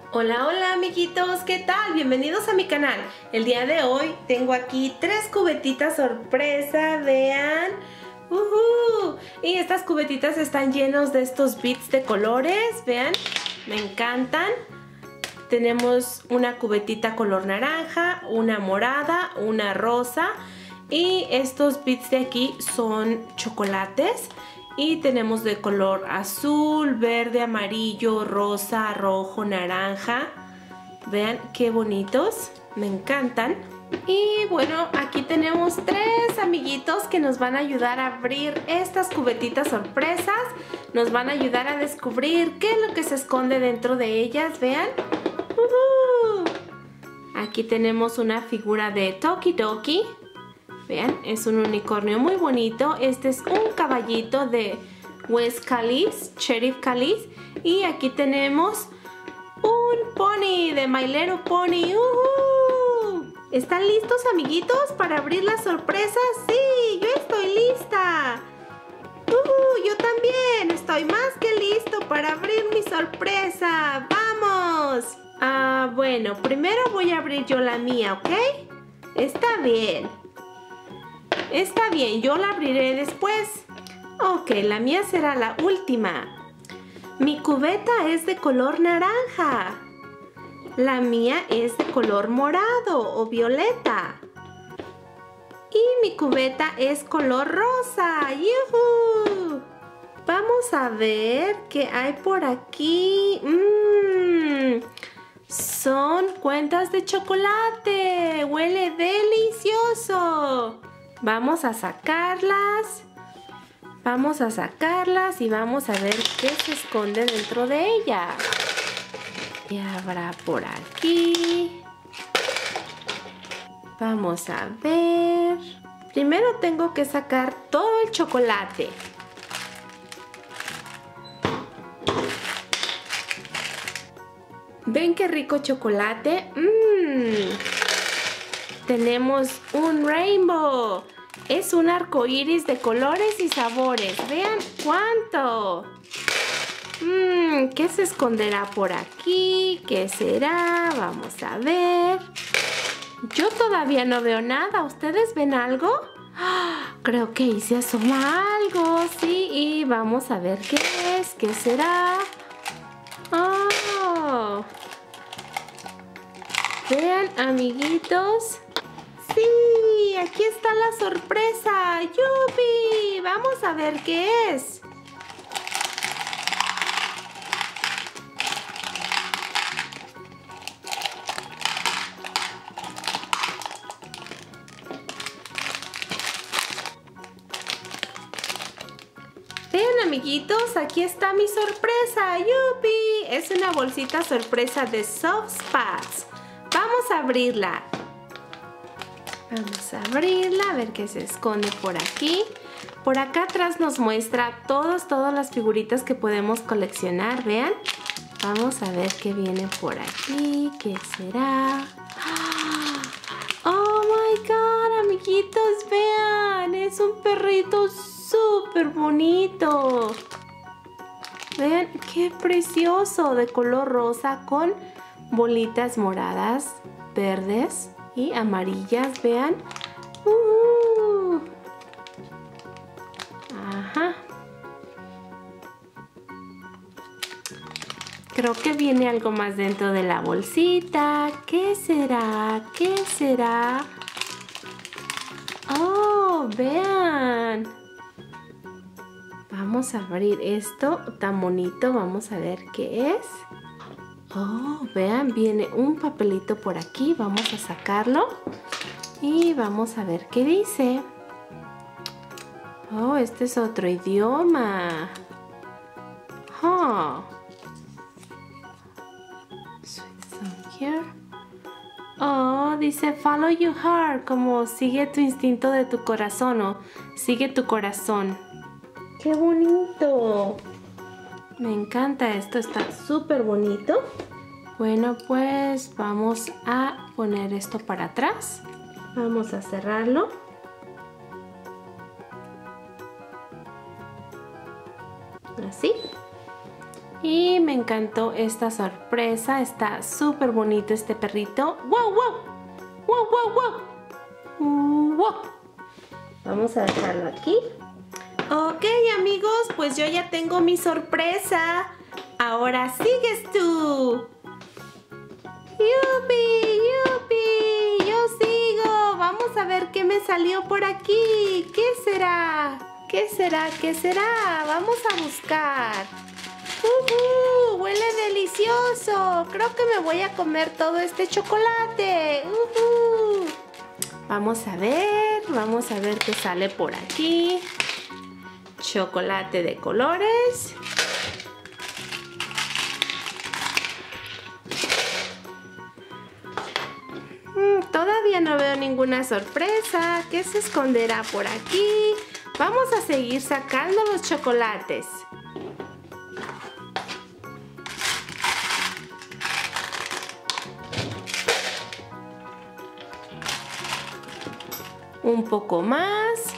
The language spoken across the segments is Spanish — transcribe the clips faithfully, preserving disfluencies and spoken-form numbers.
Hola, hola amiguitos, ¿qué tal? Bienvenidos a mi canal. El día de hoy tengo aquí tres cubetitas sorpresa, vean. Uh-huh. Y estas cubetitas están llenos de estos bits de colores, vean, me encantan. Tenemos una cubetita color naranja, una morada, una rosa y estos bits de aquí son chocolates. Y tenemos de color azul, verde, amarillo, rosa, rojo, naranja. Vean qué bonitos, me encantan. Y bueno, aquí tenemos tres amiguitos que nos van a ayudar a abrir estas cubetitas sorpresas. Nos van a ayudar a descubrir qué es lo que se esconde dentro de ellas, vean. Uh-huh. Aquí tenemos una figura de Toki Toki. Vean, es un unicornio muy bonito. Este es un caballito de West Calis, Sheriff Calis. Y aquí tenemos un pony de My Little Pony. ¡Uh-huh! ¿Están listos, amiguitos, para abrir las sorpresas? ¡Sí! ¡Yo estoy lista! ¡Uh-huh! ¡Yo también! Estoy más que listo para abrir mi sorpresa. ¡Vamos! Ah, bueno, primero voy a abrir yo la mía, ¿ok? Está bien. Está bien, yo la abriré después. Ok, la mía será la última. Mi cubeta es de color naranja. La mía es de color morado o violeta. Y mi cubeta es color rosa. ¡Yuhu! Vamos a ver qué hay por aquí. Mmm, son cuentas de chocolate. Huele delicioso. Vamos a sacarlas, vamos a sacarlas y vamos a ver qué se esconde dentro de ella. ¿Qué habrá por aquí? Vamos a ver. Primero tengo que sacar todo el chocolate. ¿Ven qué rico chocolate? Mmm. Tenemos un rainbow. Es un arco iris de colores y sabores. Vean cuánto. Mmm, ¿qué se esconderá por aquí? ¿Qué será? Vamos a ver. Yo todavía no veo nada. ¿Ustedes ven algo? Creo que ahí se asoma algo. Sí, y vamos a ver qué es. ¿Qué será? Oh. Vean, amiguitos. ¡Sí! ¡Aquí está la sorpresa! ¡Yupi! Vamos a ver qué es. Vean, amiguitos, aquí está mi sorpresa. ¡Yupi! Es una bolsita sorpresa de Soft Spots. Vamos a abrirla. Vamos a abrirla, a ver qué se esconde por aquí. Por acá atrás nos muestra todas, todas las figuritas que podemos coleccionar, vean. Vamos a ver qué viene por aquí, qué será. ¡Oh my God, amiguitos! Vean, es un perrito súper bonito. Vean, qué precioso, de color rosa con bolitas moradas, verdes y amarillas, vean. Uh, ajá. Creo que viene algo más dentro de la bolsita. ¿Qué será? ¿Qué será? Oh, vean. Vamos a abrir esto tan bonito. Vamos a ver qué es. Oh, vean, viene un papelito por aquí. Vamos a sacarlo y vamos a ver qué dice. Oh, este es otro idioma. Oh. Here. Oh, dice follow your heart, como sigue tu instinto de tu corazón o sigue tu corazón. ¡Qué bonito! Me encanta esto, está súper bonito. Bueno, pues vamos a poner esto para atrás. Vamos a cerrarlo. Así. Y me encantó esta sorpresa. Está súper bonito este perrito. ¡Wow, wow! ¡Wow, wow, wow! ¡Wow! Vamos a dejarlo aquí. Ok, amigos, pues yo ya tengo mi sorpresa. Ahora sigues tú. ¡Yupi! ¡Yupi! ¡Yo sigo! Vamos a ver qué me salió por aquí. ¿Qué será? ¿Qué será? ¿Qué será? Vamos a buscar. ¡Uh-huh! ¡Huele delicioso! Creo que me voy a comer todo este chocolate. ¡Uh-huh! Vamos a ver, vamos a ver qué sale por aquí. Chocolate de colores. Mm, todavía no veo ninguna sorpresa. ¿Qué se esconderá por aquí? Vamos a seguir sacando los chocolates. Un poco más.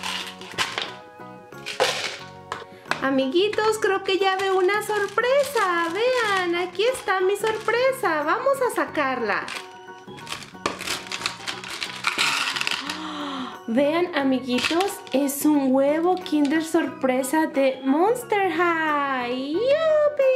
Amiguitos, creo que ya veo una sorpresa. Vean, aquí está mi sorpresa. Vamos a sacarla. Vean, amiguitos, es un huevo Kinder sorpresa de Monster High. ¡Yupi!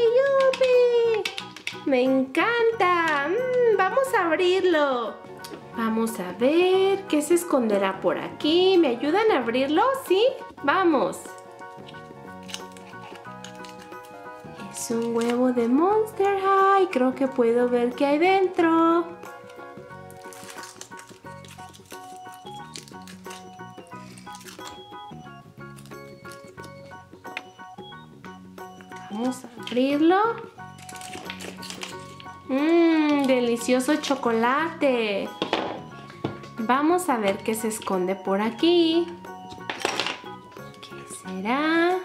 ¡Yupi! Me encanta. Mm, vamos a abrirlo. Vamos a ver qué se esconderá por aquí. ¿Me ayudan a abrirlo? ¿Sí? Vamos. Es un huevo de Monster High. Creo que puedo ver qué hay dentro. Vamos a abrirlo. Mmm, delicioso chocolate. Vamos a ver qué se esconde por aquí. ¿Qué será?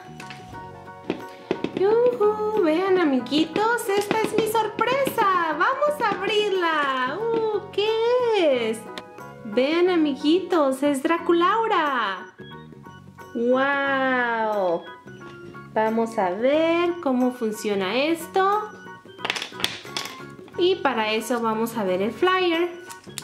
¡Yujú! Vean, amiguitos, esta es mi sorpresa. Vamos a abrirla. Uh, ¿qué es? Vean, amiguitos, es Draculaura. ¡Wow! Vamos a ver cómo funciona esto. Y para eso vamos a ver el flyer.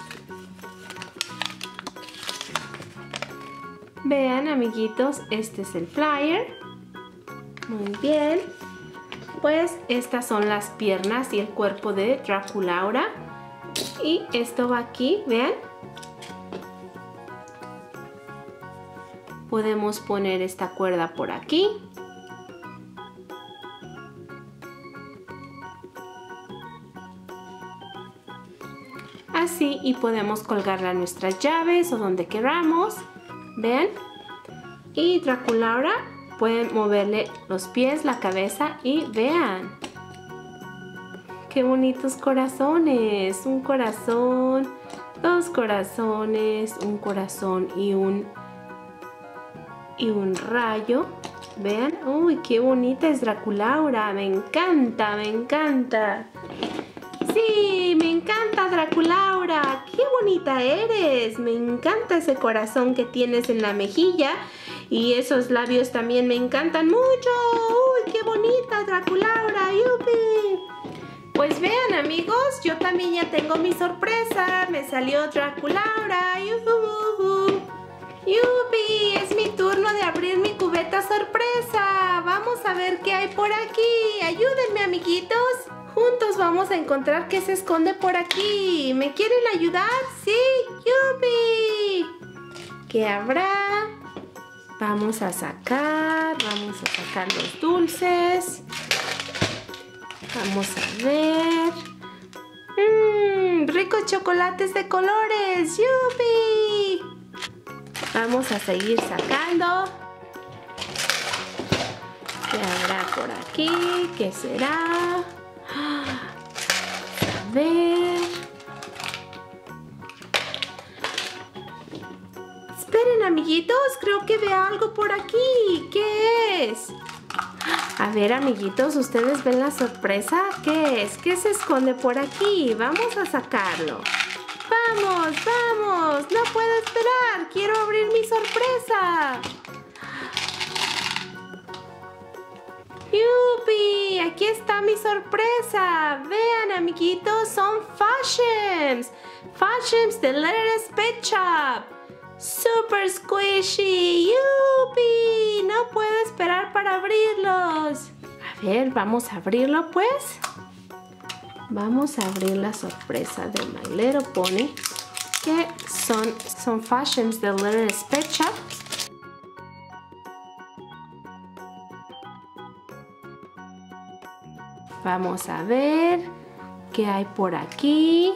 Vean, amiguitos, este es el flyer. Muy bien. Pues estas son las piernas y el cuerpo de Draculaura. Y esto va aquí, vean. Podemos poner esta cuerda por aquí. Así, y podemos colgarla en nuestras llaves o donde queramos. Vean. Y Draculaura pueden moverle los pies, la cabeza y vean. Qué bonitos corazones. Un corazón, dos corazones, un corazón y un, y un rayo. Vean. Uy, qué bonita es Draculaura. Me encanta, me encanta. Sí, me encanta Draculaura. ¡Qué bonita eres! Me encanta ese corazón que tienes en la mejilla. Y esos labios también me encantan mucho. ¡Uy, qué bonita Draculaura! ¡Yupi! Pues vean, amigos, yo también ya tengo mi sorpresa. Me salió Draculaura. ¡Yuhu! ¡Yupi! Es mi turno de abrir mi cubeta sorpresa. Vamos a ver qué hay por aquí. Ayúdenme, amiguitos. Juntos vamos a encontrar qué se esconde por aquí. ¿Me quieren ayudar? ¡Sí! ¡Yupi! ¿Qué habrá? Vamos a sacar, vamos a sacar los dulces. Vamos a ver. ¡Mmm! ¡Ricos chocolates de colores! ¡Yupi! Vamos a seguir sacando. ¿Qué habrá por aquí? ¿Qué será? A ver. Esperen, amiguitos, creo que veo algo por aquí. ¿Qué es? A ver, amiguitos, ¿ustedes ven la sorpresa? ¿Qué es? ¿Qué se esconde por aquí? Vamos a sacarlo. ¡Vamos, vamos! ¡No puedo esperar! ¡Quiero abrir mi sorpresa! ¡Yupi! Aquí está mi sorpresa. Vean, amiguitos, son Fashions. Fashions de Letter's Pet Shop. Super squishy. ¡Yupi! No puedo esperar para abrirlos. A ver, vamos a abrirlo pues. Vamos a abrir la sorpresa de My Little Pony, que son, son Fashions de Letter's Pet Shop. Vamos a ver qué hay por aquí.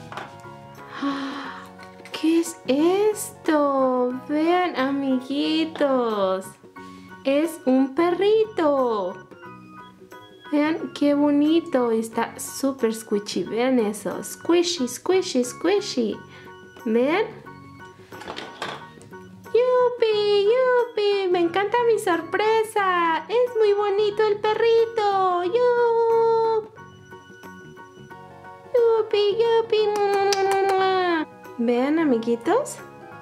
¿Qué es esto? Vean, amiguitos. Es un perrito. Vean qué bonito. Está súper squishy. Vean eso. Squishy, squishy, squishy. ¿Vean? ¡Yupi! ¡Yupi! Me encanta mi sorpresa. Es muy bonito el perrito. ¡Yup! ¡Yupi! ¡Yupi! Vean, amiguitos.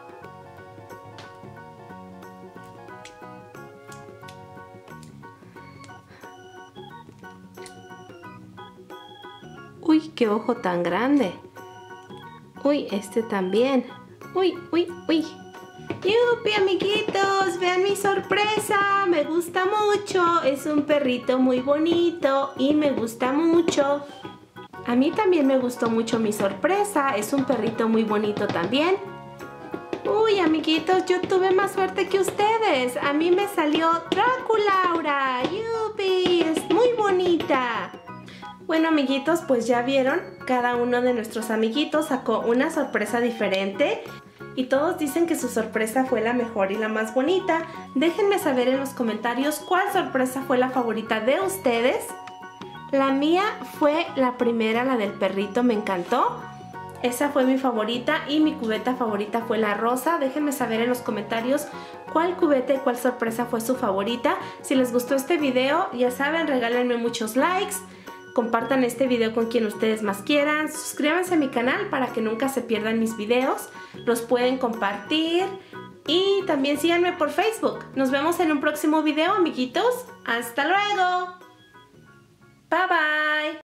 Uy, qué ojo tan grande. Uy, este también. Uy, uy, uy. ¡Yupi, amiguitos! ¡Vean mi sorpresa! Me gusta mucho. Es un perrito muy bonito y me gusta mucho. A mí también me gustó mucho mi sorpresa. Es un perrito muy bonito también. Uy, amiguitos, yo tuve más suerte que ustedes. A mí me salió Draculaura. ¡Yupi! Es muy bonita. Bueno, amiguitos, pues ya vieron. Cada uno de nuestros amiguitos sacó una sorpresa diferente. Y todos dicen que su sorpresa fue la mejor y la más bonita. Déjenme saber en los comentarios cuál sorpresa fue la favorita de ustedes. La mía fue la primera, la del perrito, me encantó. Esa fue mi favorita y mi cubeta favorita fue la rosa. Déjenme saber en los comentarios cuál cubeta y cuál sorpresa fue su favorita. Si les gustó este video, ya saben, regálenme muchos likes. Compartan este video con quien ustedes más quieran. Suscríbanse a mi canal para que nunca se pierdan mis videos. Los pueden compartir. Y también síganme por Facebook. Nos vemos en un próximo video, amiguitos. ¡Hasta luego! Bye bye.